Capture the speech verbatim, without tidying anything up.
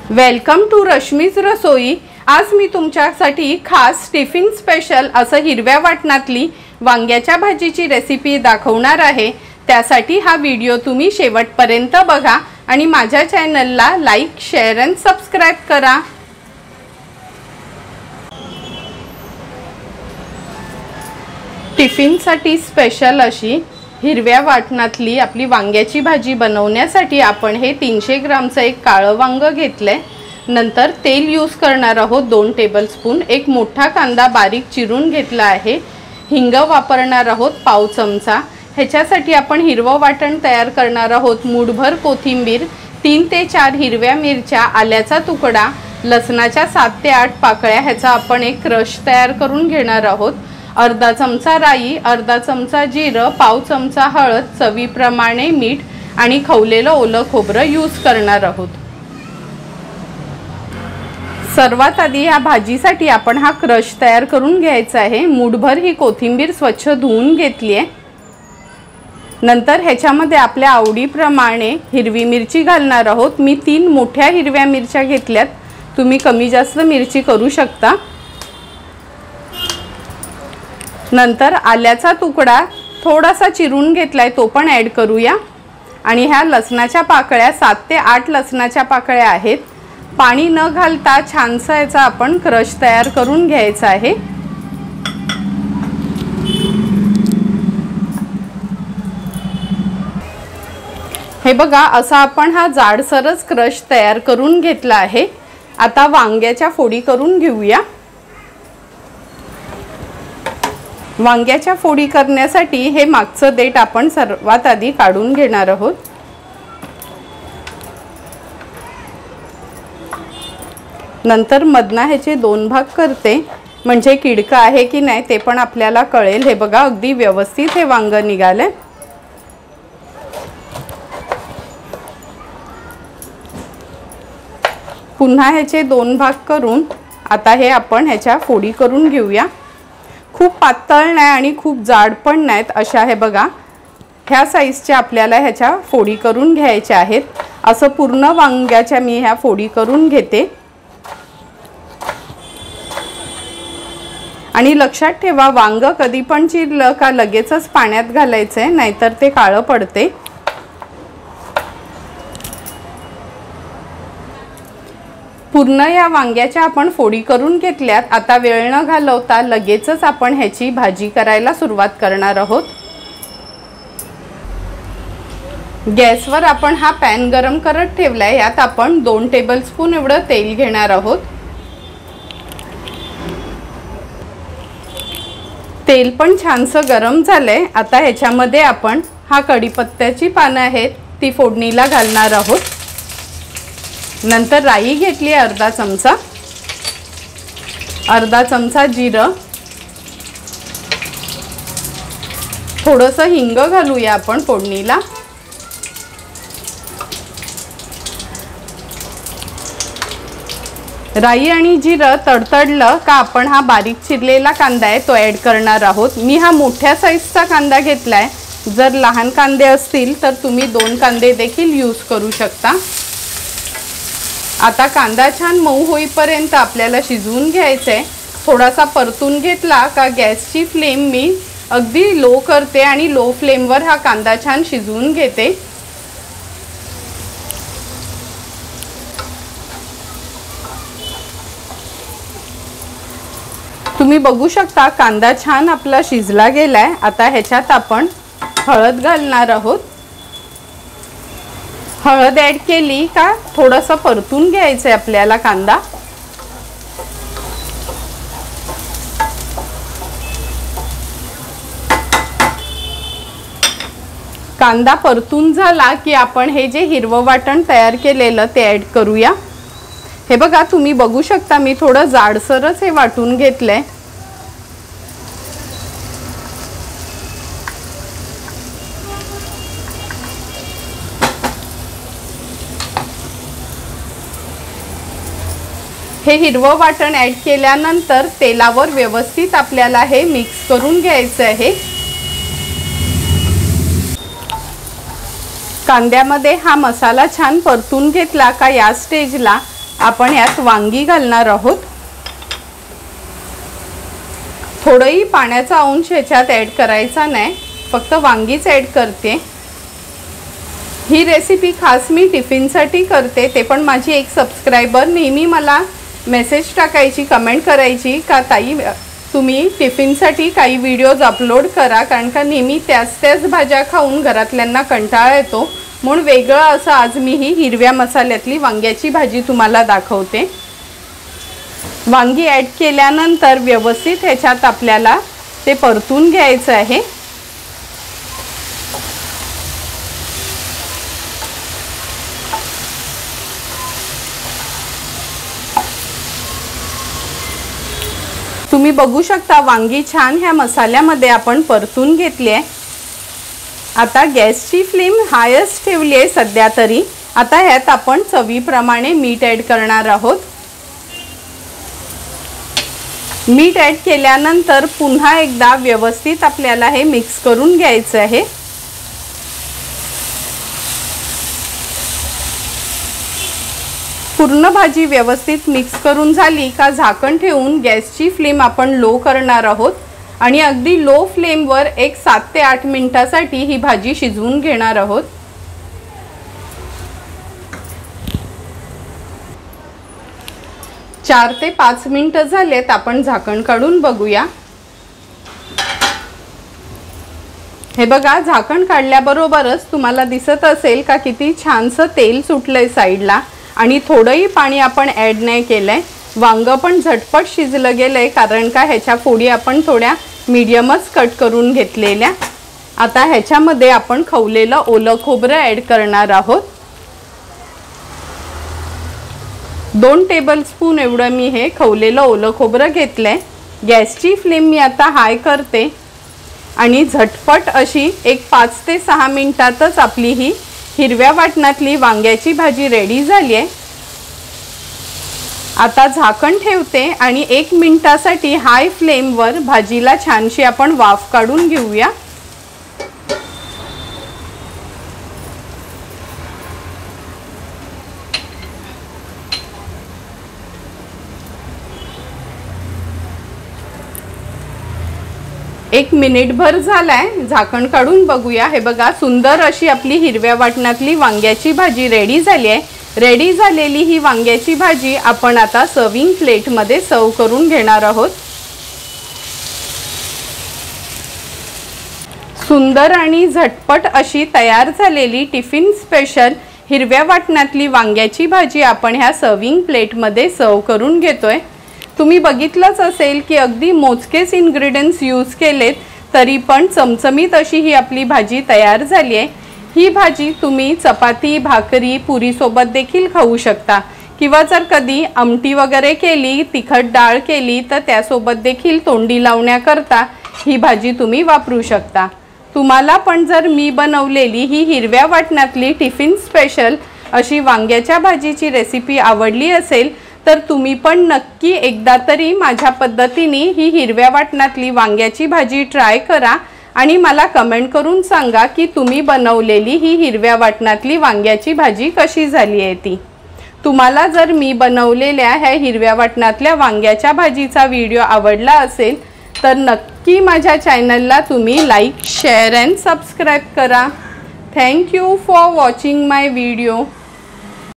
Welcome to Rashmi's रसोई। आज मी तुमच्यासाठी खास टिफिन स्पेशल असं हिरव्या वाटणातली वांग्याच्या भाजीची रेसिपी दाखवणार आहे। त्यासाठी हा व्हिडिओ तुम्ही शेवटपर्यंत बघा आणि माझ्या चॅनलला लाईक, शेअर आणि सबस्क्राइब करा। टिफिनसाठी स्पेशल अशी हिरव्या वाटणातली आपली वांग्याची भाजी बनवण्यासाठी आपण हे तीनशे ग्रामचं एक काळं वांग घेतलंय। नंतर तेल यूज करणार आहोत दोन टेबलस्पून। एक मोठा कांदा बारीक चिरून घेतला आहे। हिंग वापरणार आहोत पाव चमचा। ह्याच्यासाठी आपण हिरवं वाटण तयार करणार आहोत। मूठभर कोथिंबीर, तीन ते चार हिरव्या मिरच्या, आल्याचा तुकडा, लसणाच्या सात ते आठ पाकळ्या ह्याचा आपण एक क्रश तयार करून घेणार आहोत। अर्धा चमचा राई, अर्धा चमचा जिरं, पाव चमचा हळद, चवीप्रमाणे मीठ आणि खवलेलं ओलं खोबरं यूज करणार आहोत। सर्वात आधी या भाजीसाठी आपण हा क्रश तयार करून घ्यायचा आहे। मूठभर ही कोथिंबीर स्वच्छ धुवून घेतली आहे। नंतर ह्याच्यामध्ये आपल्या आवडीप्रमाणे हिरवी मिरची घालणार आहोत। मी तीन मोठ्या हिरव्या मिरच्या घेतल्यात, तुम्ही कमी जास्त मिरची करू शकता। नंतर आल्याचा तुकडा थोडासा चिरून घेतलाय, तो पण ॲड करूया। आणि ह्या लसणाच्या पाकळ्या सात ते आठ लसणाच्या पाकळ्या आहेत। पाणी न घालता छानसा याचा आपण क्रश तयार करून घ्यायचा आहे। हे बघा, असा आपण हा जाडसरच क्रश तयार करून घेतला आहे। आता वांग्याच्या फोडी करून घेऊया। वांग्याच्या फोडी करण्यासाठी हे मागचं देठ आपण सर्वात आधी काढून घेणार आहोत। नंतर मधना ह्याचे दोन भाग करते, म्हणजे किडका आहे की नाही ते पण आपल्याला कळेल। हे बघा, अगदी व्यवस्थित हे वांग निघाले। पुन्हा ह्याचे दोन भाग करून आता हे आपण ह्याच्या फोडी करून घेऊया। खूप पातळ नाही आणि खूप जाड पण नाहीत, अशा हे बघा ह्या साईजच्या आपल्याला ह्याच्या फोडी करून घ्यायच्या आहेत। असं पूर्ण वांग्याच्या मी ह्या फोडी करून घेते। आणि लक्षात ठेवा, वांग कधी पण चिरलं का लगेचच पाण्यात घालायचंय, नाहीतर ते काळं पडते। पूर्ण या वांग्याच्या आपण फोडी करून घेतल्यात। आता वेळ न घालवता लगेचच आपण ह्याची भाजी करायला सुरुवात करणार आहोत। गॅसवर आपण हा पॅन गरम करत ठेवलाय। यात आपण दोन टेबलस्पून एवढं तेल घेणार आहोत। तेल पण छानसं गरम झालंय। आता ह्याच्यामध्ये आपण हा कढीपत्त्याची पानं आहेत ती फोडणीला घालणार आहोत। नंतर राई घेतली अर्धा चमचा, अर्धा चमचा जिरं, थोडंसं हिंग घालूया आपण फोडणीला। राई आणि जिरं तडतडलं का आपण हा बारीक चिरलेला कांदा आहे तो ॲड करणार आहोत। मी हा मोठ्या साईजचा कांदा घेतलाय, जर लहान कांदे असतील तर तुम्ही दोन कांदे देखील यूज करू शकता। आता कांदा छान मऊ होईपर्यंत आपल्याला शिजवून घ्यायचा आहे। थोडासा परतून घेतला का गॅसची फ्लेम मी अगदी लो करते आणि लो फ्लेमवर हा कांदा छान शिजवून घेते। तुम्ही बघू शकता कांदा छान आपला शिजला गेलाय। आता ह्याच्यात आपण हळद घालणार आहोत। हळद ॲड केली का थोडंसं परतून घ्यायचं आहे आपल्याला कांदा। कांदा परतून झाला की आपण हे जे हिरवं वाटण तयार केलेलं ते ॲड करूया। हे बघा, तुम्ही बघू शकता मी थोडं जाडसरच हे वाटून घेतलंय। हे हिरवं वाटण ॲड केल्यानंतर तेलावर व्यवस्थित आपल्याला हे मिक्स करून घ्यायचं आहे। कांद्यामध्ये हा मसाला छान परतून घेतला का या स्टेजला आपण यात वांगी घालणार आहोत। थोडंही पाण्याचा अंश ह्याच्यात ॲड करायचा नाही, फक्त वांगीच ॲड करते। ही रेसिपी खास मी टिफिनसाठी करते, ते पण माझी एक सबस्क्रायबर नेहमी मला मेसेज टाकायची, कमेंट करायची का ताई तुम्ही टिफिनसाठी काही व्हिडिओज अपलोड करा, कारण का नेहमी त्याच त्याच भाज्या खाऊन घरातल्यांना कंटाळा येतो, म्हणून वेगळं असं आज मी ही हिरव्या मसाल्यातली वांग्याची भाजी तुम्हाला दाखवते। वांगी ॲड केल्यानंतर व्यवस्थित ह्याच्यात आपल्याला ते परतून घ्यायचं आहे। तुम्ही बघू शकता वांगी छान ह्या मसाल्यामध्ये आपण परतून घेतली आहे। आता गॅसची फ्लेम हायस्ट ठेवली आहे सध्या तरी। आता ह्यात आपण चवीप्रमाणे मीठ ॲड करणार आहोत। मीठ ॲड केल्यानंतर पुन्हा एकदा व्यवस्थित आपल्याला हे मिक्स करून घ्यायचं आहे। पूर्ण भाजी व्यवस्थित मिक्स करून झाली का झाकण ठेवून गॅसची फ्लेम आपण लो करणार आहोत आणि अगदी लो फ्लेमवर एक सात ते आठ मिनिटासाठी ही भाजी शिजवून घेणार आहोत। चार ते पाच मिनिटं झालेत, आपण झाकण काढून बघूया। हे बघा, झाकण काढल्याबरोबरच तुम्हाला दिसत असेल का किती छानसं तेल सुटलंय साईडला आणि थोडंही पाणी आपण ॲड नाही केलंय। वांग पण झटपट शिजलं गेलंय, कारण का ह्याच्या फोडी आपण थोड्या मीडियमच कट करून घेतलेल्या। आता ह्याच्यामध्ये आपण खवलेलं ओलं खोबरं ॲड करणार आहोत। दोन टेबलस्पून एवढं मी हे खवलेलं ओलं खोबरं घेतलंय। गॅसची फ्लेम मी आता हाय करते आणि झटपट अशी एक पाच ते सहा मिनिटातच आपली ही हिरव्या वाटणातली वांग्याची भाजी रेडी झाली आहे। आता झाकण ठेवते आणि एक मिनिटासाठी हाय फ्लेमवर भाजीला छानशी आपण वाफ काढून घेऊया। एक मिनिटभर झालाय, झाकण काढून बघूया। हे बघा, सुंदर अशी आपली हिरव्या वाटणातली वांग्याची भाजी रेडी झाली आहे। रेडी झालेली ही वांग्याची भाजी आपण आता सर्विंग प्लेटमध्ये सर्व करून घेणार आहोत। सुंदर आणि झटपट अशी तयार झालेली टिफिन स्पेशल हिरव्या वाटणातली वांग्याची भाजी आपण ह्या सर्विंग प्लेटमध्ये सर्व करून घेतोय। तुम्ही बघितलंच असेल की अगदी मोजकेच इन्ग्रेडियंट्स यूज केलेत तरी पण चमचमीत अशी ही आपली भाजी तयार झाली आहे। ही भाजी तुम्ही चपाती, भाकरी, पुरी सोबत देखील खाऊ शकता किंवा जर कधी आमटी वगैरे केली, तिखट डाळ केली तर त्यासोबत देखील तोंडी लावण्याकरता ही भाजी तुम्ही वापरू शकता। तुम्हाला पण जर मी बनवलेली ही हिरव्या वाटणातली टिफिन स्पेशल अशी वांग्याच्या भाजीची रेसिपी आवडली असेल तर तुम्ही पण नक्की एकदा तरी माझ्या पद्धतीने ही हिरव्या वाटणातली वांग्याची भाजी ट्राय करा आणि मला कमेंट करून सांगा की तुम्ही बनवलेली ही हिरव्या वाटणातली वांग्याची भाजी कशी झाली आहे ती। तुम्हाला जर मी बनवलेल्या ह्या हिरव्या वाटणातल्या वांग्याच्या भाजीचा व्हिडिओ आवडला असेल तर नक्की माझ्या चॅनलला तुम्ही लाईक, शेअर अँड सबस्क्राईब करा। Thank you for watching my video.